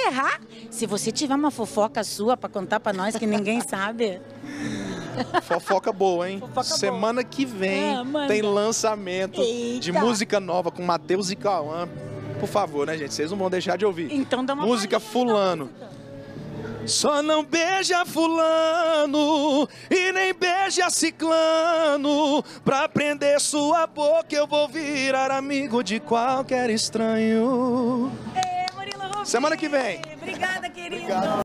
encerrar, se você tiver uma fofoca sua pra contar pra nós que ninguém sabe. Fofoca boa, hein? Fofoca Semana que vem tem lançamento de música nova com Matheus e Cauã. Por favor, né, gente? Vocês não vão deixar de ouvir. Então dá uma música fulano. Só não beija fulano e nem beija ciclano. Pra prender sua boca eu vou virar amigo de qualquer estranho. Murilo Rubim. Semana que vem. Obrigada, querido. Obrigado.